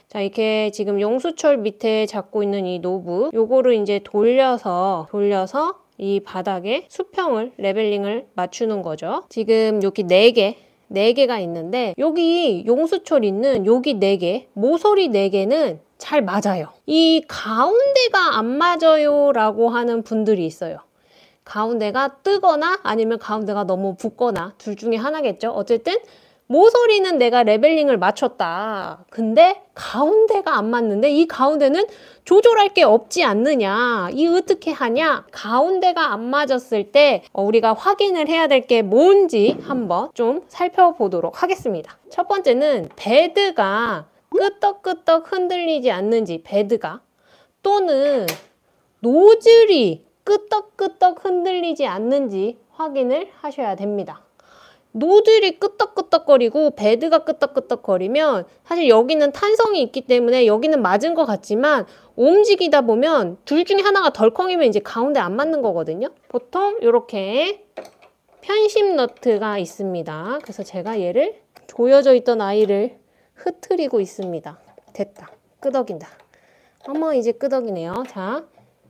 자, 이렇게 지금 용수철 밑에 잡고 있는 이 노브, 요거를 이제 돌려서 이 바닥에 수평을, 레벨링을 맞추는 거죠. 지금 여기 4개가 있는데, 여기 용수철 있는 여기 4개, 모서리 4개는 잘 맞아요. 이 가운데가 안 맞아요 라고 하는 분들이 있어요. 가운데가 뜨거나 아니면 가운데가 너무 붓거나 둘 중에 하나겠죠. 어쨌든 모서리는 내가 레벨링을 맞췄다. 근데 가운데가 안 맞는데 이 가운데는 조절할 게 없지 않느냐. 이 어떻게 하냐? 가운데가 안 맞았을 때 우리가 확인을 해야 될 게 뭔지 한번 좀 살펴보도록 하겠습니다. 첫 번째는 베드가 끄떡끄떡 흔들리지 않는지, 베드가, 또는 노즐이 끄떡끄떡 흔들리지 않는지 확인을 하셔야 됩니다. 노즐이 끄떡끄떡거리고 베드가 끄떡끄떡거리면 사실 여기는 탄성이 있기 때문에 여기는 맞은 것 같지만 움직이다 보면 둘 중에 하나가 덜컹이면 이제 가운데 안 맞는 거거든요. 보통 이렇게 편심 너트가 있습니다. 그래서 제가 얘를 조여져 있던 아이를 흐트리고 있습니다. 됐다. 끄덕인다. 어머, 이제 끄덕이네요. 자,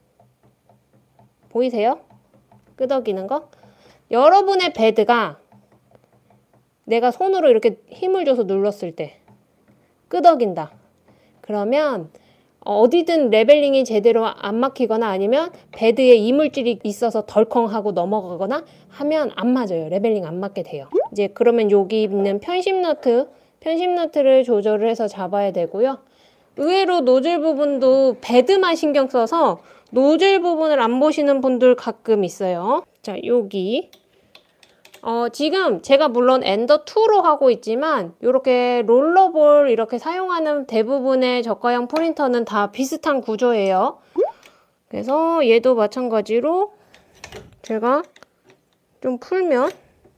보이세요? 끄덕이는 거? 여러분의 베드가 내가 손으로 이렇게 힘을 줘서 눌렀을 때 끄덕인다. 그러면 어디든 레벨링이 제대로 안 막히거나 아니면 베드에 이물질이 있어서 덜컹하고 넘어가거나 하면 안 맞아요. 레벨링 안 맞게 돼요. 이제 그러면 여기 있는 편심 너트를 조절을 해서 잡아야 되고요. 의외로 노즐 부분도 베드만 신경 써서 노즐 부분을 안 보시는 분들 가끔 있어요. 자, 여기 지금 제가 물론 엔더2로 하고 있지만 이렇게 롤러볼 이렇게 사용하는 대부분의 저가형 프린터는 다 비슷한 구조예요. 그래서 얘도 마찬가지로 제가 좀 풀면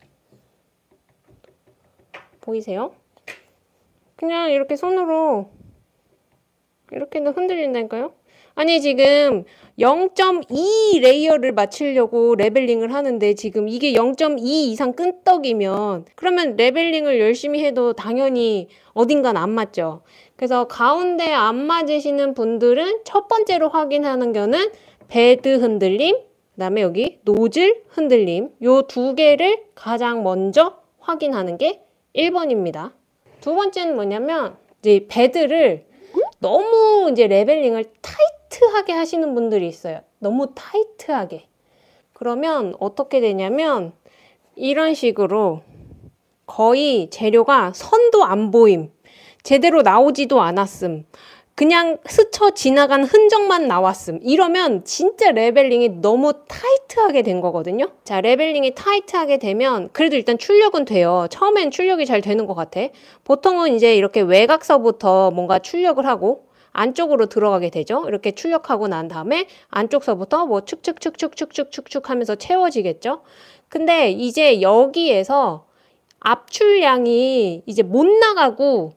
보이세요? 그냥 이렇게 손으로 이렇게는 흔들린다니까요? 아니, 지금 0.2 레이어를 맞추려고 레벨링을 하는데 지금 이게 0.2 이상 끈떡이면 그러면 레벨링을 열심히 해도 당연히 어딘간 안 맞죠. 그래서 가운데 안 맞으시는 분들은 첫 번째로 확인하는 거는 베드 흔들림, 그다음에 여기 노즐 흔들림, 요 2개를 가장 먼저 확인하는 게 1번입니다. 두 번째는 뭐냐면 이제 베드를 너무 이제 레벨링을 타이트하게 하시는 분들이 있어요. 너무 타이트하게. 그러면 어떻게 되냐면 이런 식으로 거의 재료가 선도 안 보임. 제대로 나오지도 않았음. 그냥 스쳐 지나간 흔적만 나왔음. 이러면 진짜 레벨링이 너무 타이트하게 된 거거든요. 자, 레벨링이 타이트하게 되면 그래도 일단 출력은 돼요. 처음엔 출력이 잘 되는 것 같아. 보통은 이제 이렇게 외곽서부터 뭔가 출력을 하고 안쪽으로 들어가게 되죠. 이렇게 출력하고 난 다음에 안쪽서부터 뭐 축축축축축축축축 하면서 채워지겠죠. 근데 이제 여기에서 압출량이 이제 못 나가고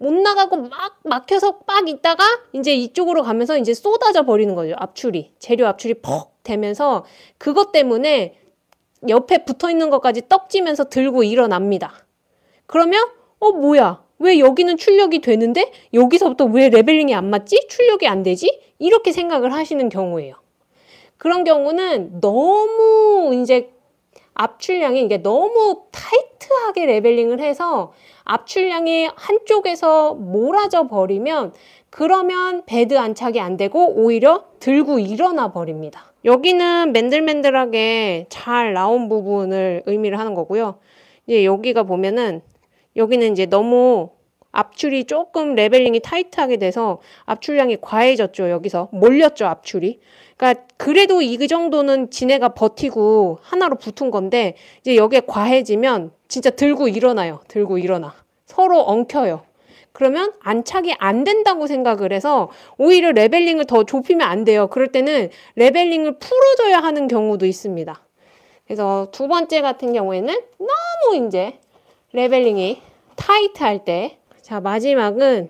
막 막혀서 빡 있다가 이제 이쪽으로 가면서 이제 쏟아져 버리는 거죠. 압출이. 재료 압출이 퍽 되면서 그것 때문에 옆에 붙어 있는 것까지 떡지면서 들고 일어납니다. 그러면 뭐야? 왜 여기는 출력이 되는데 여기서부터 왜 레벨링이 안 맞지? 출력이 안 되지? 이렇게 생각을 하시는 경우예요. 그런 경우는 너무 이제 압출량이 이게 너무 타이트하게 레벨링을 해서 압출량이 한쪽에서 몰아져 버리면 그러면 베드 안착이 안 되고 오히려 들고 일어나 버립니다. 여기는 맨들맨들하게 잘 나온 부분을 의미를 하는 거고요. 이제 여기가 보면은 여기는 이제 너무 압출이 조금 레벨링이 타이트하게 돼서 압출량이 과해졌죠. 여기서 몰렸죠, 압출이. 그러니까 그래도 이 정도는 지네가 버티고 하나로 붙은 건데 이제 여기에 과해지면 진짜 들고 일어나요. 들고 일어나. 서로 엉켜요. 그러면 안착이 안 된다고 생각을 해서 오히려 레벨링을 더 좁히면 안 돼요. 그럴 때는 레벨링을 풀어줘야 하는 경우도 있습니다. 그래서 두 번째 같은 경우에는 너무 이제 레벨링이 타이트할 때, 자, 마지막은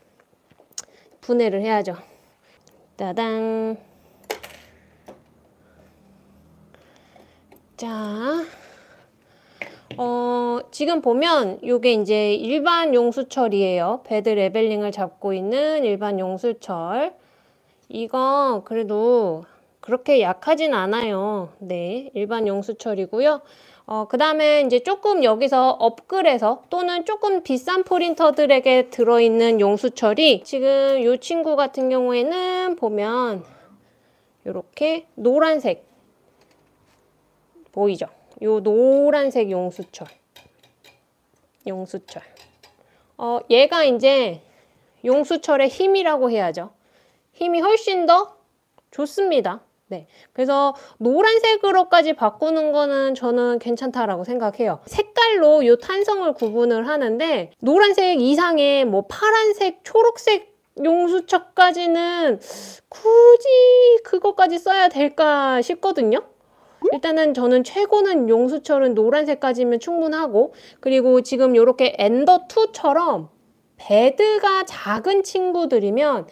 분해를 해야죠. 따당. 자, 지금 보면 요게 이제 일반 용수철이에요. 배드 레벨링을 잡고 있는 일반 용수철. 이거 그래도 그렇게 약하진 않아요. 네, 일반 용수철이고요. 그 다음에 이제 조금 여기서 업글해서 또는 조금 비싼 프린터들에게 들어있는 용수철이 지금 이 친구 같은 경우에는 보면 이렇게 노란색 보이죠? 요 노란색 용수철. 얘가 이제 용수철의 힘이라고 해야죠. 힘이 훨씬 더 좋습니다. 네. 그래서 노란색으로까지 바꾸는 거는 저는 괜찮다라고 생각해요. 색깔로 요 탄성을 구분을 하는데 노란색 이상의 뭐 파란색, 초록색 용수철까지는 굳이 그거까지 써야 될까 싶거든요. 일단은 저는 최고는 용수철은 노란색까지면 충분하고, 그리고 지금 이렇게 엔더2처럼 배드가 작은 친구들은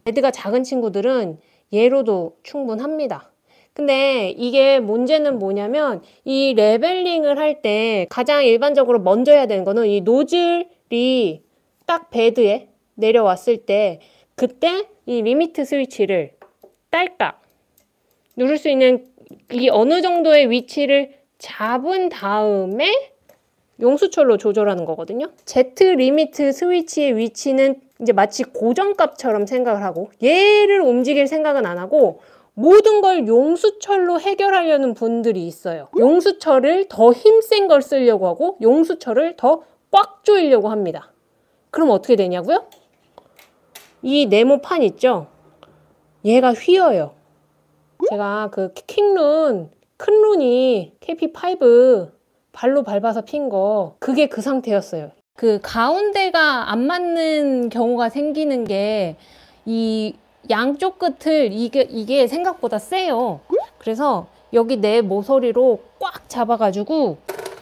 얘로도 충분합니다. 근데 이게 문제는 뭐냐면 이 레벨링을 할 때 가장 일반적으로 먼저 해야 되는 거는 이 노즐이 딱 배드에 내려왔을 때 그때 이 리미트 스위치를 딸깍 누를 수 있는 이 어느 정도의 위치를 잡은 다음에 용수철로 조절하는 거거든요. Z 리미트 스위치의 위치는 이제 마치 고정값처럼 생각을 하고 얘를 움직일 생각은 안 하고 모든 걸 용수철로 해결하려는 분들이 있어요. 용수철을 더 힘센 걸 쓰려고 하고 용수철을 더 꽉 조이려고 합니다. 그럼 어떻게 되냐고요? 이 네모판 있죠? 얘가 휘어요. 제가 그 킹룬, 큰 룬이 KP5 발로 밟아서 핀 거, 그게 그 상태였어요. 그 가운데가 안 맞는 경우가 생기는 게 이 양쪽 끝을 이게 생각보다 세요. 그래서 여기 내 모서리로 꽉 잡아가지고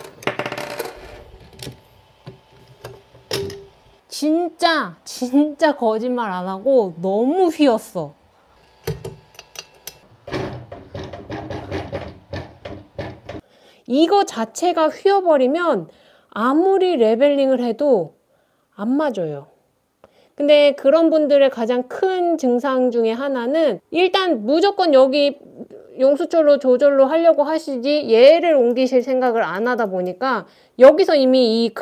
진짜 거짓말 안 하고 너무 휘었어. 이거 자체가 휘어버리면 아무리 레벨링을 해도 안 맞아요. 근데 그런 분들의 가장 큰 증상 중에 하나는 일단 무조건 여기 용수철로 조절로 하려고 하시지 얘를 옮기실 생각을 안 하다 보니까 여기서 이미 이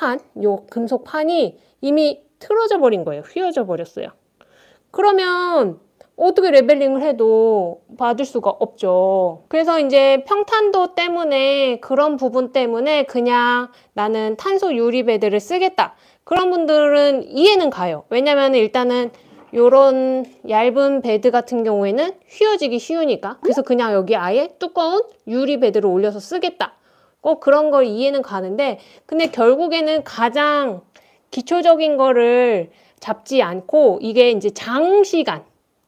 금속판이 이미 틀어져 버린 거예요. 휘어져 버렸어요. 그러면 어떻게 레벨링을 해도 받을 수가 없죠. 그래서 이제 평탄도 때문에 그런 부분 때문에 그냥 나는 탄소 유리 배드를 쓰겠다. 그런 분들은 이해는 가요. 왜냐면 일단은 요런 얇은 배드 같은 경우에는 휘어지기 쉬우니까. 그래서 그냥 여기 아예 두꺼운 유리 배드를 올려서 쓰겠다. 꼭 그런 걸 이해는 가는데 근데 결국에는 가장 기초적인 거를 잡지 않고 이게 이제 장시간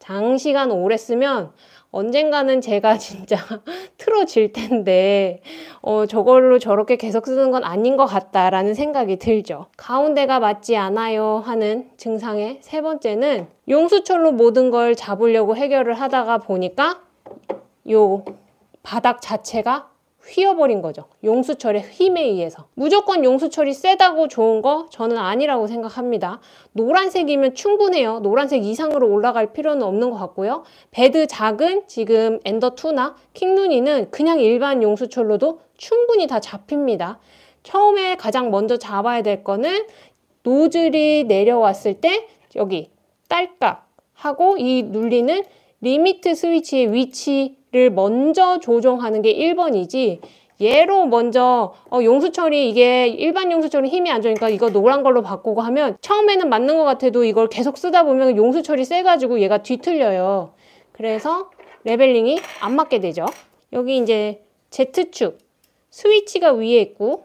오래 쓰면 언젠가는 제가 진짜 틀어질 텐데 저걸로 저렇게 계속 쓰는 건 아닌 것 같다라는 생각이 들죠. 가운데가 맞지 않아요 하는 증상의 세 번째는 용수철로 모든 걸 잡으려고 해결을 하다가 보니까 요 바닥 자체가 휘어버린 거죠. 용수철의 힘에 의해서. 무조건 용수철이 세다고 좋은 거 저는 아니라고 생각합니다. 노란색이면 충분해요. 노란색 이상으로 올라갈 필요는 없는 것 같고요. 배드 작은 지금 엔더2나 킹루니는 그냥 일반 용수철로도 충분히 다 잡힙니다. 처음에 가장 먼저 잡아야 될 거는 노즐이 내려왔을 때 여기 딸깍 하고 이 눌리는 리미트 스위치의 위치를 먼저 조정하는 게 1번이지 얘로 먼저 용수철이 이게 일반 용수철은 힘이 안 좋으니까 이거 노란 걸로 바꾸고 하면 처음에는 맞는 것 같아도 이걸 계속 쓰다 보면 용수철이 세가지고 얘가 뒤틀려요. 그래서 레벨링이 안 맞게 되죠. 여기 이제 Z축 스위치가 위에 있고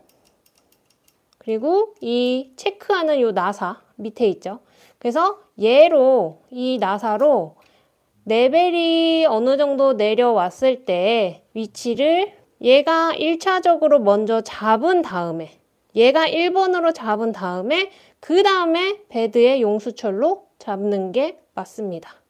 그리고 이 체크하는 요 나사 밑에 있죠. 그래서 얘로 이 나사로 레벨이 어느 정도 내려왔을 때 위치를 얘가 1차적으로 먼저 잡은 다음에 얘가 1번으로 잡은 다음에 그 다음에 배드의 용수철로 잡는 게 맞습니다.